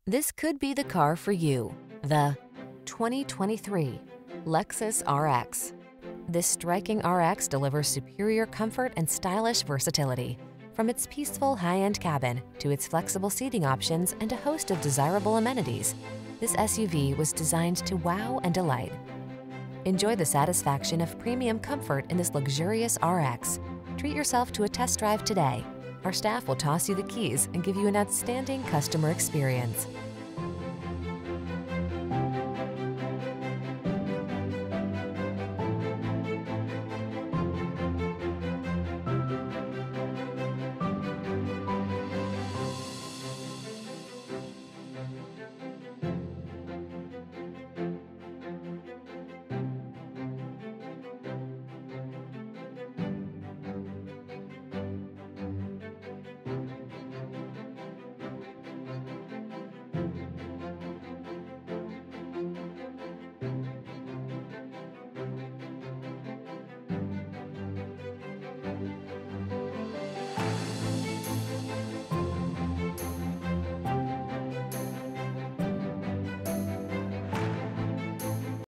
This could be the car for you. The 2023 Lexus RX. This striking RX delivers superior comfort and stylish versatility. From its peaceful high-end cabin to its flexible seating options and a host of desirable amenities, this SUV was designed to wow and delight. Enjoy the satisfaction of premium comfort in this luxurious RX. Treat yourself to a test drive today. Our staff will toss you the keys and give you an outstanding customer experience.